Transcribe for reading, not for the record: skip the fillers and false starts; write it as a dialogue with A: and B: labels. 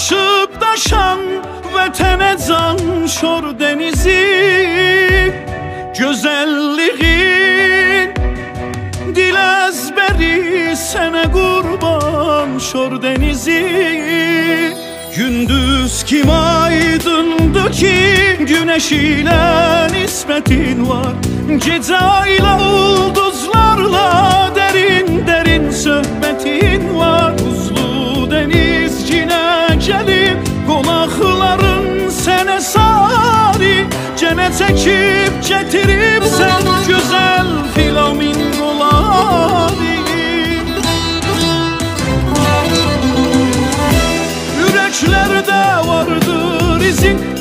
A: aşıp daşan vətənə can şor denizi. Gözəlliğin dil əzbəri sənə qurban şor denizi. Gündüz kim aydındı ki güneş ile nisbətin var. Gecə ayla ulduzlarla derin derin söhbətin var. Buzlu denizcinə gəlib qonaqların sənə sari. Cənə çəkib gətirib sən gözəl flamingoları. Ürəklərdə vardır izin,